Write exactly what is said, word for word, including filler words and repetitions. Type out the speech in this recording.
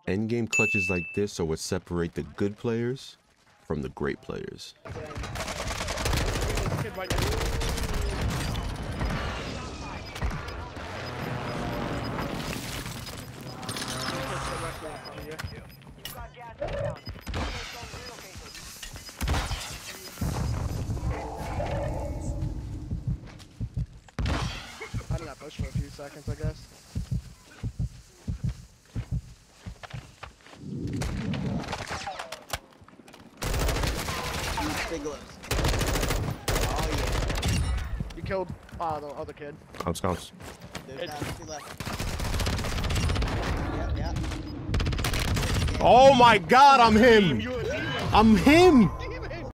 Endgame clutches like this are what separate the good players from the great players. I did not push for a few seconds, I guess. Big gloves. Oh yeah. You killed uh, the other kid. Counts, counts. There's down two left. Yep, yep. Oh my god, I'm him! I'm him!